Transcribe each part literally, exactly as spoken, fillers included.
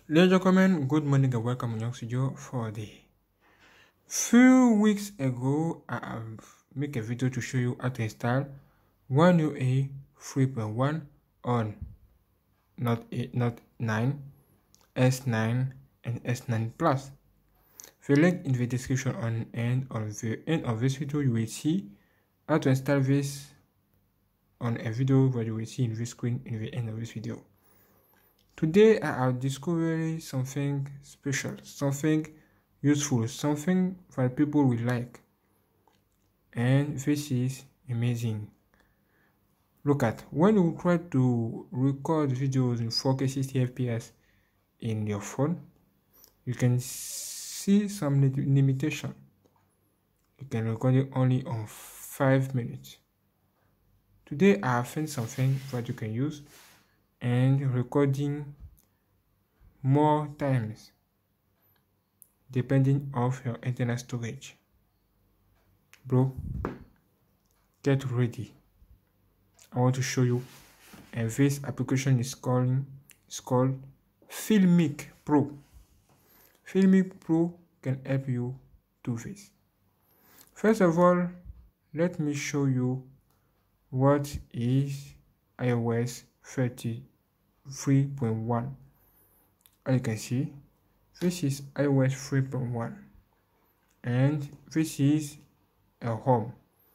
Ladies and gentlemen, good morning and welcome to Young Studio for the few weeks ago. I have made a video to show you how to install One U I three point one on Note eight, Note nine, S nine, and S nine Plus. The link in the description on and on the end of this video, you will see how to install this on a video that you will see in this screen in the end of this video. Today I have discovered something special, something useful, something that people will like, and this is amazing. Look at, when you try to record videos in four K sixty F P S in your phone, you can see some limitation. You can record it only on five minutes. Today I have found something that you can use and recording more times depending of your internet storage. Bro, get ready. I want to show you, and this application is called is called Filmic Pro. Filmic Pro can help you do this. First of all, let me show you what is i O S thirty-three point one. As you can see, this is i O S three point one, and this is a home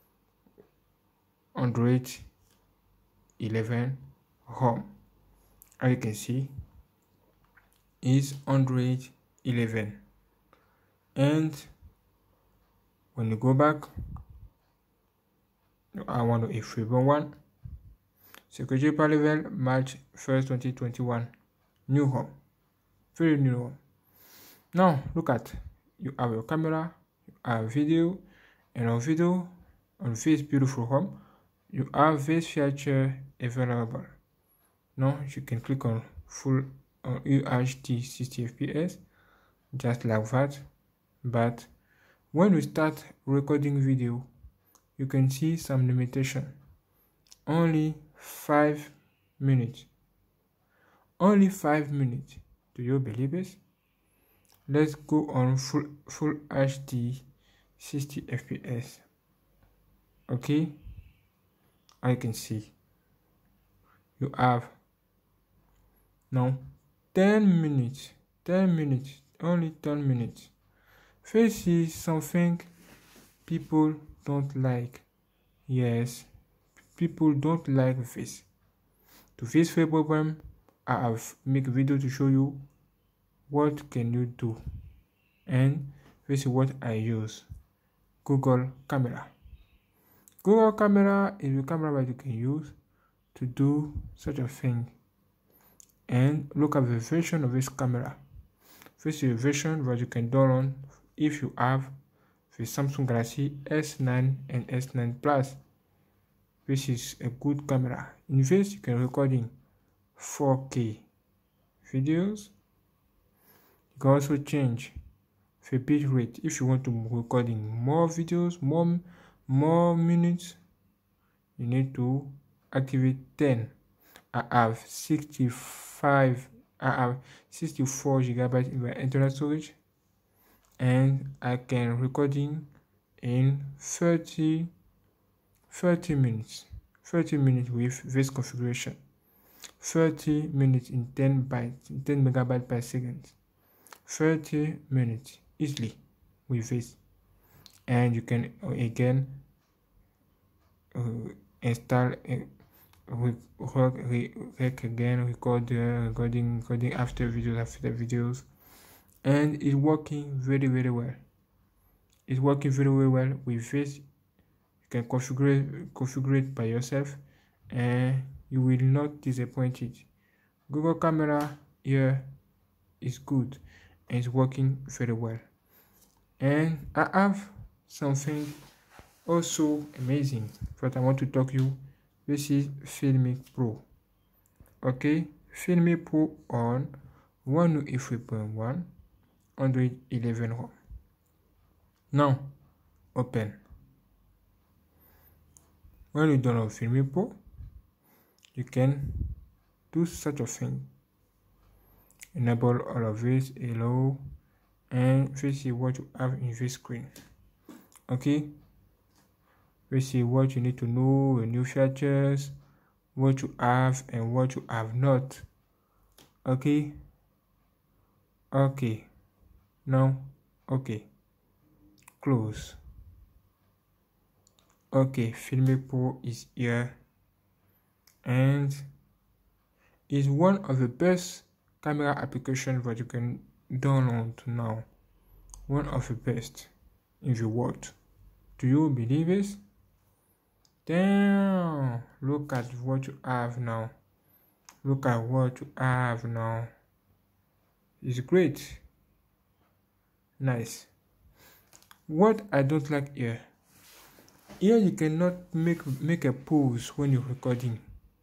Android eleven home. As you can see, is Android eleven, and when you go back, I want to a three point one. Security per level March first twenty twenty-one. New home. Very new home. Now look at, you have your camera, you have video, and on video, on this beautiful home, you have this feature available. Now you can click on full on U H D sixty F P S, just like that. But when we start recording video, you can see some limitation. Only five minutes. Only five minutes. Do you believe this? Let's go on full full H D sixty F P S. Okay, I can see you have now ten minutes. ten minutes. Only ten minutes. This is something people don't like. Yes, people don't like this. To fix this problem, I have made a video to show you what can you do, and this is what I use. Google Camera. Google Camera is a camera that you can use to do such a thing. And look at the version of this camera. This is a version that you can download if you have the Samsung Galaxy S nine and S nine Plus. This is a good camera. In this, you can record in four K videos. You can also change the bit rate if you want to record in more videos, more more minutes. You need to activate ten. I have sixty-five. I have sixty-four gigabytes in my internet storage, and I can recording in thirty minutes. thirty minutes with this configuration. thirty minutes in ten bytes, ten megabytes per second. thirty minutes easily with this, and you can uh, again uh, install uh, work again, record uh, recording recording after videos after videos, and it's working very very well. It's working very very well with this. You can configure configure it by yourself, and you will not disappoint it. Google Camera here is good and it's working very well. And I have something also amazing that I want to talk to you. This is Filmic Pro. Okay, Filmic Pro on One U I three point one Android eleven home. Now open. When you download Filmic Pro, you can do such a thing. enable all of this, hello, and this is what you have in this screen. Okay, this is what you need to know, the new features, what you have and what you have not. Okay, okay, now, okay, close. Okay, Filmic Pro is here and is one of the best camera applications that you can download now. One of the best in the world. Do you believe it? Damn, look at what you have now. Look at what you have now. It's great. Nice. What I don't like here. Here you cannot make make a pause when you're recording.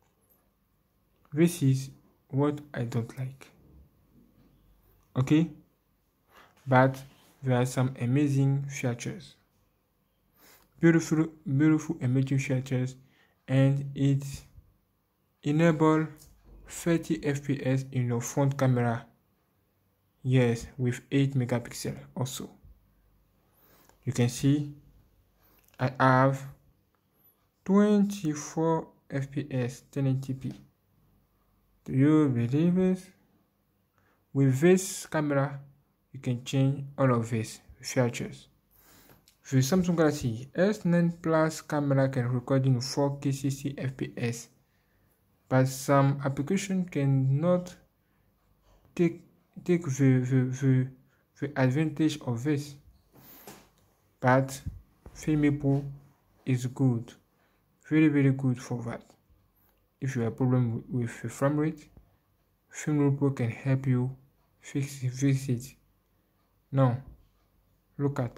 This is what I don't like. Okay? But there are some amazing features. Beautiful, beautiful amazing features, and it enable thirty F P S in your front camera. Yes, with eight megapixel also. You can see I have twenty-four F P S ten eighty p. Do you believe it? With this camera, you can change all of these features. The Samsung Galaxy S nine Plus camera can record in four K sixty F P S, but some applications cannot take take the, the, the, the advantage of this. But Filmic Pro is good, very very good for that. If you have a problem with the frame rate, Filmic Pro can help you fix, fix it. Now, look at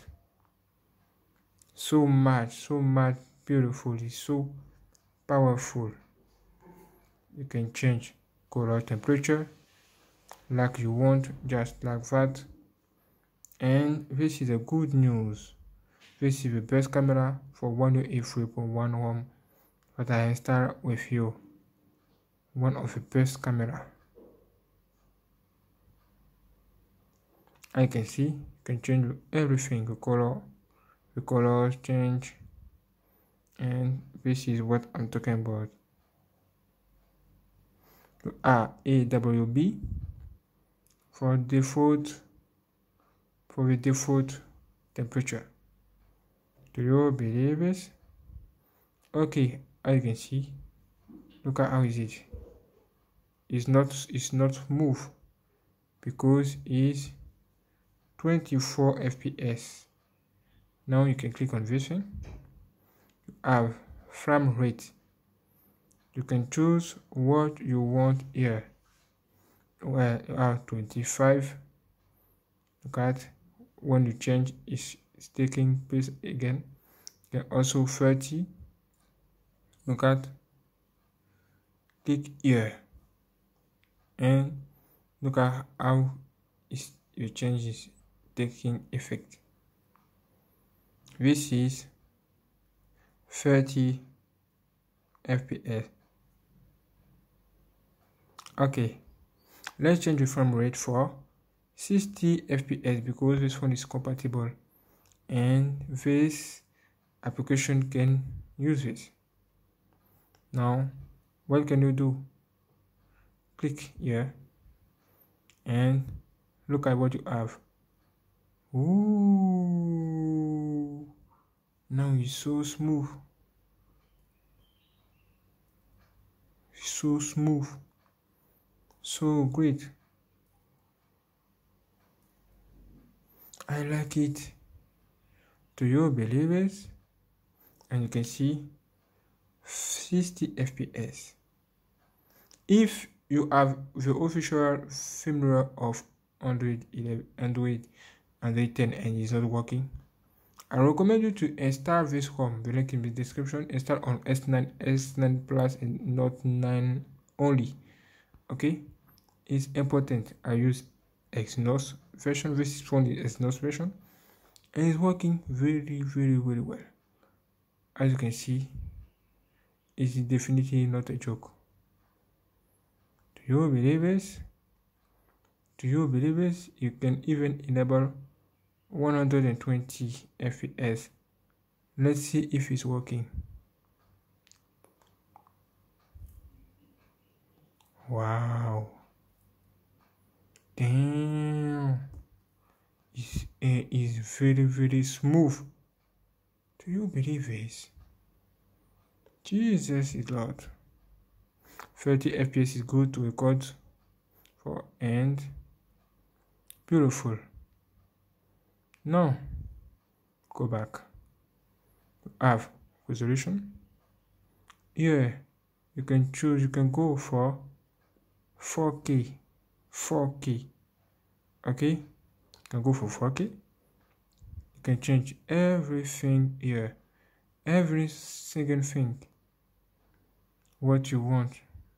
so much, so much beautiful, it's so powerful. You can change color temperature like you want, just like that. And this is a good news. This is the best camera for One U I three point one home that I installed with you. One of the best camera. I can see you can change everything, the color, the colors change, and this is what I'm talking about. Ah, A W B for default, for the default temperature. Do you believe it? Okay, as you can see, look at how is it. It's not it's not smooth because it's twenty-four F P S. Now you can click on this one. You have frame rate. You can choose what you want here. Well, you have twenty-five. Look at when you change, it's, it's taking place again. You can also thirty. Look at, click here, and look at how it's, your change is taking effect. This is thirty F P S. Okay, let's change the frame rate for sixty F P S because this one is compatible and this application can use it. Now, what can you do? Click here and look at what you have. Ooh, now it's so smooth. It's so smooth. So great. I like it. Do you believe it? And you can see sixty F P S. If you have the official firmware of Android eleven, Android Android ten and it's not working, I recommend you to install this ROM. The link in the description. Install on S nine, S nine Plus and not nine only. Okay, it's important. I use Exynos version. This one is Exynos version, and it's working very, very, very well. As you can see, it's definitely not a joke. Do you believe this? Do you believe this? You can even enable one hundred twenty F P S. Let's see if it's working. Wow. Damn. It's, uh, it's very, very smooth. Do you believe this? Jesus is Lord. thirty F P S is good to record for, and beautiful. Now, go back. Have resolution. Here, you can choose, you can go for four K. four K. Okay? You can go for four K. You can change everything here. Every single thing. What you want.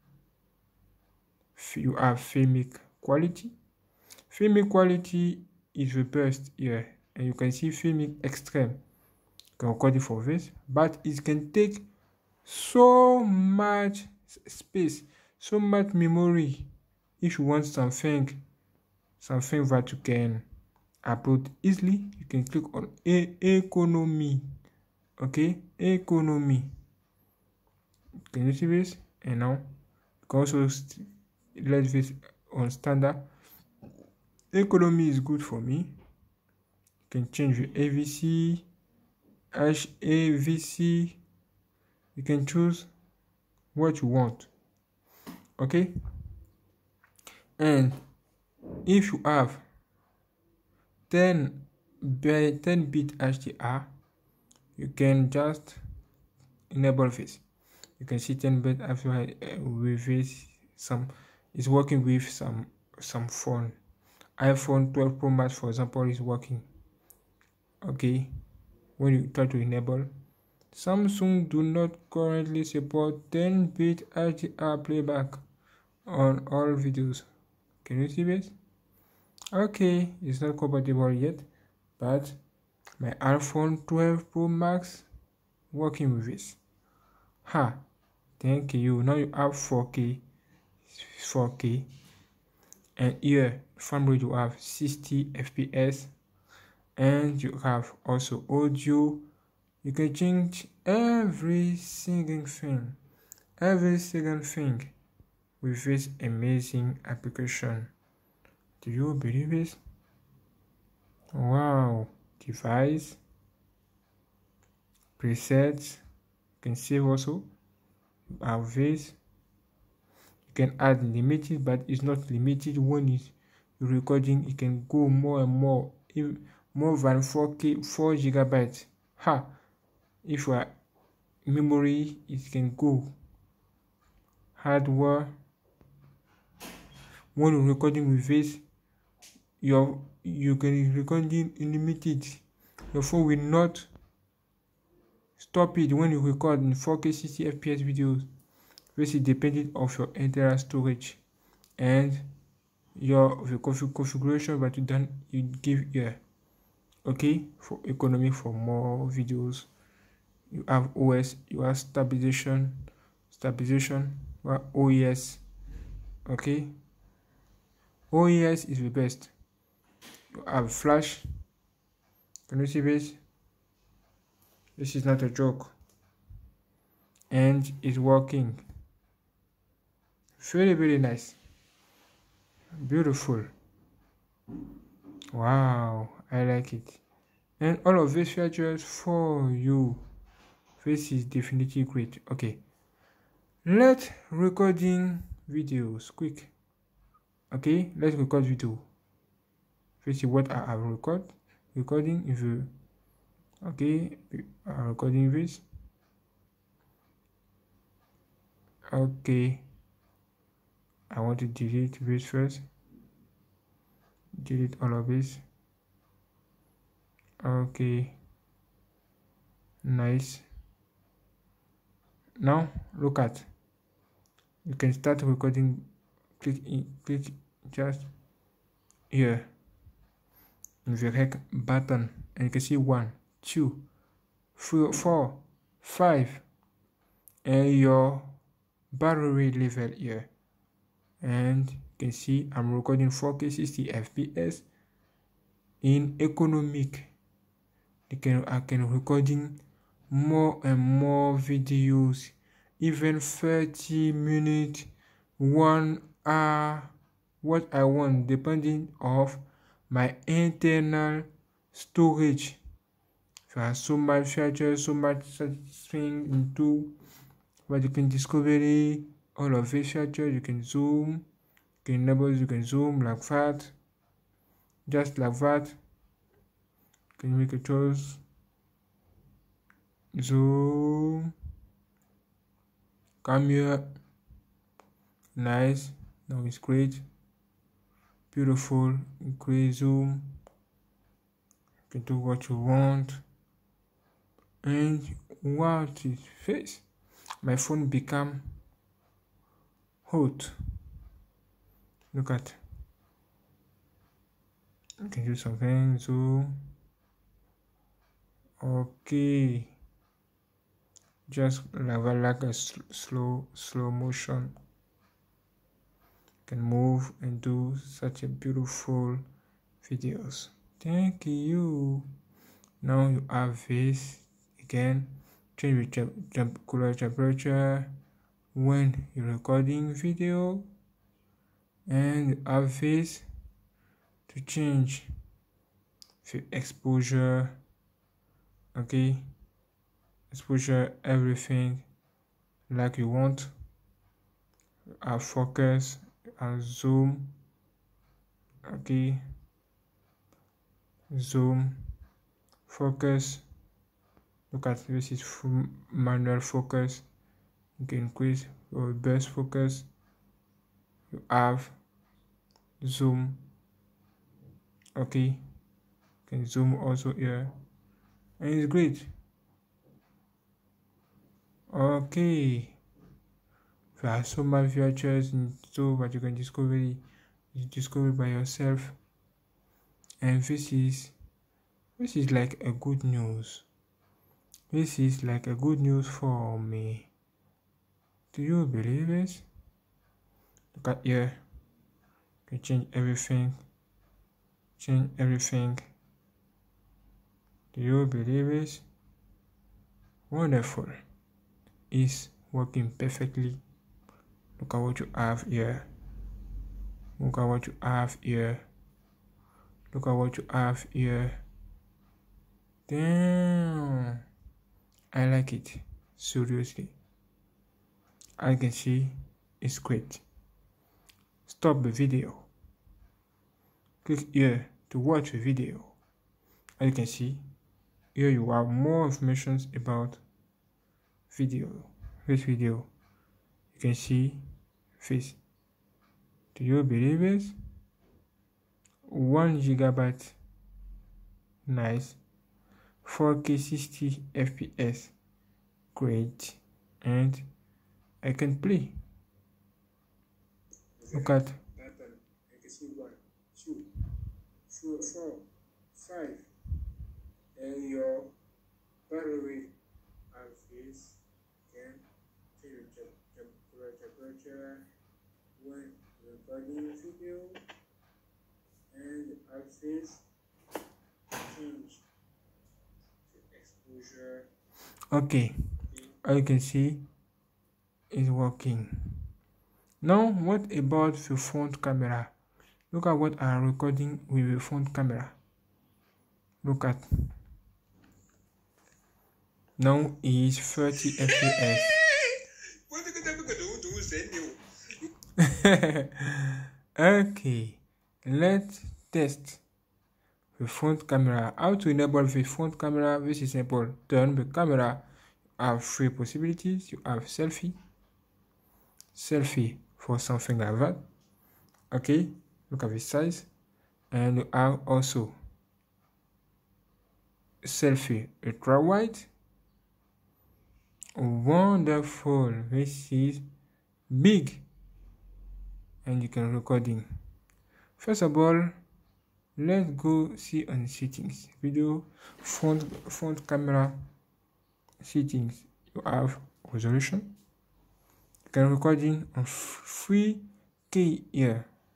You have filmic quality. Filmic quality is the best here. And you can see filmic extreme. You can record it for this. But it can take so much space, so much memory. If you want something, something that you can upload easily, you can click on e economy. Okay, economy. Can you see this? And now you can also let this on standard. Economy is good for me. You can change the A V C, H A V C. You can choose what you want. Okay, and if you have ten bit H D R, you can just enable this. You can see ten bit H D R with this. Some is working with some some phone. iPhone twelve Pro Max, for example, is working. Okay, when you try to enable, Samsung do not currently support ten bit H D R playback on all videos. Can you see this? Okay, it's not compatible yet, but my iPhone twelve Pro Max working with this. Ha! Thank you. Now you have four K, four K, and here frame rate you have sixty F P S, and you have also audio. You can change every single thing, every single thing with this amazing application. Do you believe this? Wow! Device, presets, you can save also. You have this. You can add limited, but it's not limited. When it's recording, it can go more and more, if more than four K, four gigabytes. Ha! If you are memory, it can go. Hardware, when you're recording with this, your you can recording unlimited. Your phone will not stop it when you record in four K sixty F P S videos. This is dependent of your internal storage and your the config configuration that you done you give here. Okay, for economy, for more videos, you have O S, you have stabilization, stabilization, you have O E S. Okay, O E S is the best. You have flash. Can you see this? This is not a joke, and it's working. Very, very nice, beautiful. Wow, I like it. And all of these features for you. This is definitely great. Okay, let's recording videos quick. Okay, let's record video. This is what I have record recording. If you okay, I'm recording this. Okay, I want to delete this first. Delete all of this. Okay, nice. Now look at, you can start recording. Click in, click just here in the rec button, and you can see one, two, three, four, five, and your battery level here, and can see I'm recording four K sixty F P S in economic. You can I can recording more and more videos, even thirty minutes, one hour, what I want, depending of my internal storage. So I have so much features, so much thing into what you can discover, all of these features. You can zoom, you can enable, you can zoom like that, just like that. Can you make a choice? Zoom, come here, nice. Now it's great, beautiful. Increase zoom. You can do what you want. And what is this? My phone become hot. Look at. You can do something. Zoom. Okay. Just like, like a sl slow slow motion. You can move and do such a beautiful videos. Thank you. Now you have this again. Change the temp color temperature when you're recording video, and you have this to change the exposure. Okay, exposure, everything like you want. Our focus and zoom. Okay, zoom, focus. Look at this is manual focus. You can increase your best focus. You have zoom. Okay, you can zoom also here, and it's great. Okay, there are so many features so that you can discover you discover by yourself, and this is this is like a good news. This is like a good news for me. Do you believe it? Look at here. You can change everything. Change everything. Do you believe it? Wonderful. It's working perfectly. Look at what you have here. Look at what you have here. Look at what you have here. Damn. I like it. Seriously. I can see it's great. Stop the video. Click here to watch the video. As you can see, here you have more information about video. This video. You can see this. Do you believe it? One gigabyte. Nice. four K sixty F P S. Great. And I can play. Look at. I can see one, two, three, four, five. And your battery has this. Can change the temperature when recording video, and have this change the exposure. Okay, as you can see, it's working. Now, what about the front camera? Look at what I'm recording with the front camera. Look at. Now is thirty F P S. Okay, let's test the front camera. How to enable the front camera? This is simple. Turn the camera. You have three possibilities. You have selfie, selfie for something like that. Okay, look at the size, and you have also selfie ultra wide. Wonderful. This is big, and you can recording. First of all, let's go see on settings. Video front front camera settings. You have resolution. You can recording on three K here.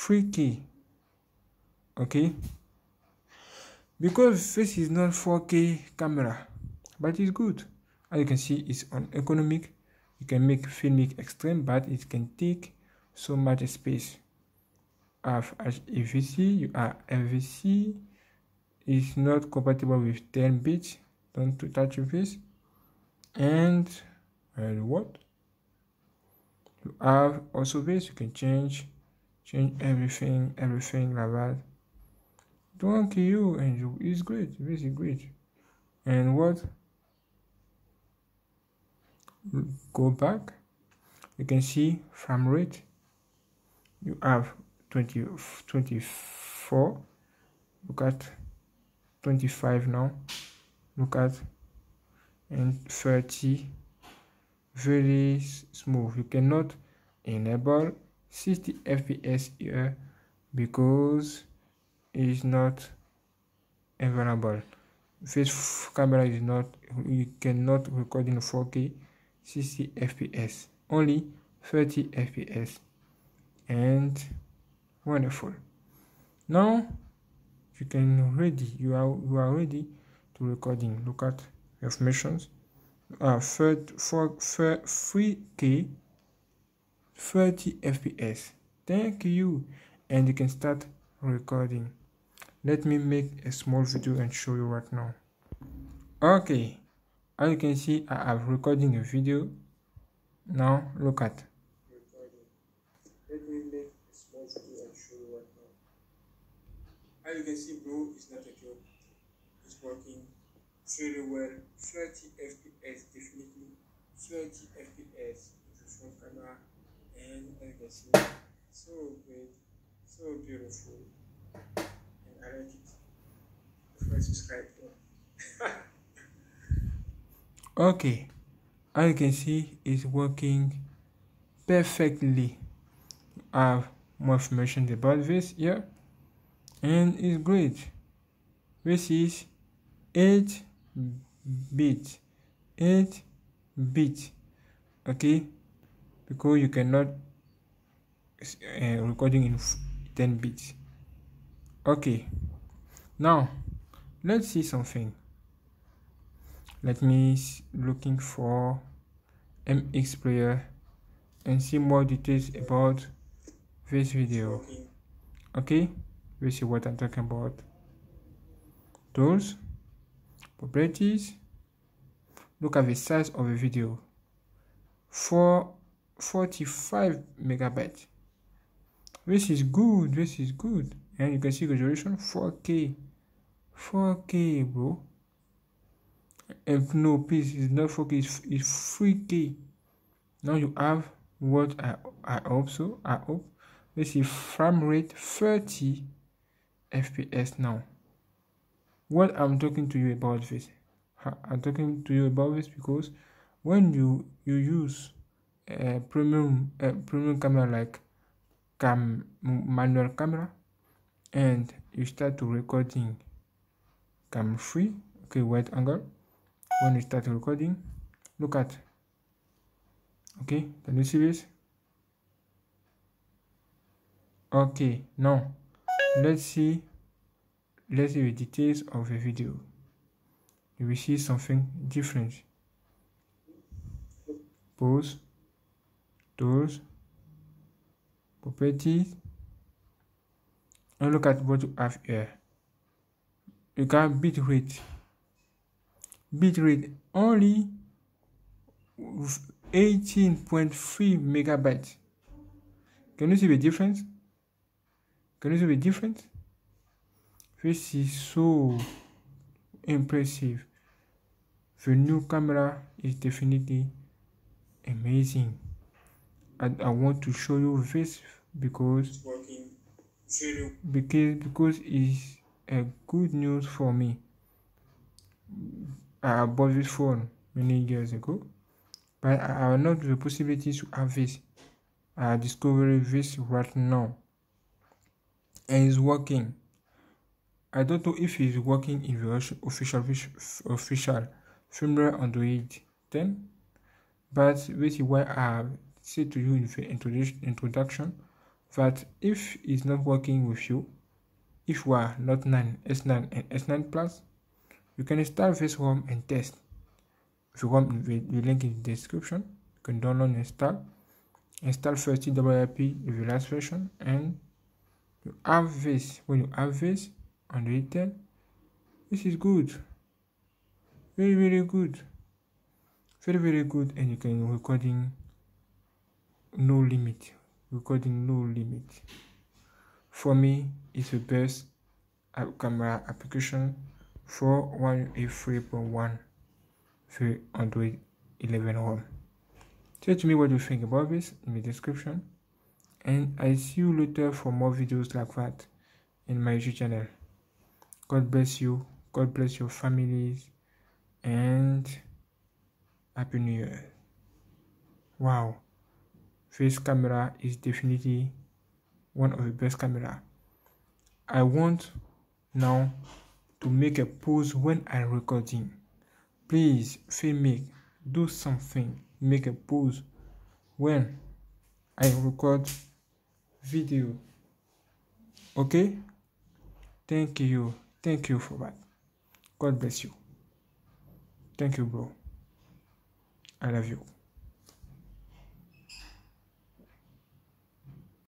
three K. Okay, because this is not four K camera, but it's good. As you can see, it's on economic. You can make filmic extreme, but it can take so much space. Have H E V C, you are M V C is not compatible with ten bits. Don't touch this. And and what you have also this, you can change change everything everything like that. Don't kill you, and it's great. This is great. And what, go back, you can see frame rate. You have twenty, twenty-four. Look at twenty-five now. Look at, and thirty. Very smooth. You cannot enable sixty F P S here because it is not available. This camera is not, you cannot record in four K sixty F P S, only thirty F P S. And wonderful. Now you can ready, you are you are ready to recording. Look at informations. Uh, third, four, three K, thirty F P S. Thank you, and you can start recording. Let me make a small video and show you right now. Okay, as you can see, I am recording a video. Now look at. Recording. Let me make a small video and show you right now. As you can see, bro, it's not a joke. It's working very well. thirty F P S, definitely thirty F P S with the front camera, and as you can see, so great, so beautiful, and I like it. First subscribe. Okay, as you can see, it's working perfectly. I have more information about this here, and it's great. This is eight bit, eight bit. Okay, because you cannot uh, recording in ten bits. Okay, now let's see something. Let me looking for M X Player and see more details about this video. Okay, this is what I'm talking about. Tools, properties. Look at the size of the video. For forty-five megabytes. This is good. This is good. And you can see resolution four K. four K, bro. And no, please, it's not four K. It's, it's three K. Now you have what I I hope so. I hope this is frame rate thirty F P S now. What I'm talking to you about this, I'm talking to you about this because when you you use a premium a premium camera like cam manual camera, and you start to recording cam free, okay, wide angle. When you start recording, look at, okay, can you see this? Okay, now let's see let's see the details of the video. You will see something different. Pause, tools, properties, and look at what you have here. You got bit rate. Bit rate only eighteen point three megabytes. Can you see the difference? Can you see the difference? This is so impressive. The new camera is definitely amazing. And I want to show you this because because because it's a good news for me. I bought this phone many years ago, but I have not the possibility to have this. I discovered this right now, and it's working. I don't know if it's working in the official official firmware Android ten, but this is why I have said to you in the introduction that if it's not working with you, if you are Note nine, S nine and S nine Plus, you can install this ROM and test. If you want, the, the link in the description. You can download and install. Install first T W R P with the last version, and you have this. When you have this on the Intel, this is good. Very, very good. Very, very good. And you can recording no limit. Recording no limit. For me, it's the best camera application for one U E three point one for Android eleven ROM. Tell me what you think about this in the description, and I see you later for more videos like that in my YouTube channel. God bless you, God bless your families, and Happy New Year. Wow, this camera is definitely one of the best camera. I want now to make a pause when I'm recording. Please, filmmaker, do something. Make a pause when I record video. Okay? Thank you. Thank you for that. God bless you. Thank you, bro. I love you.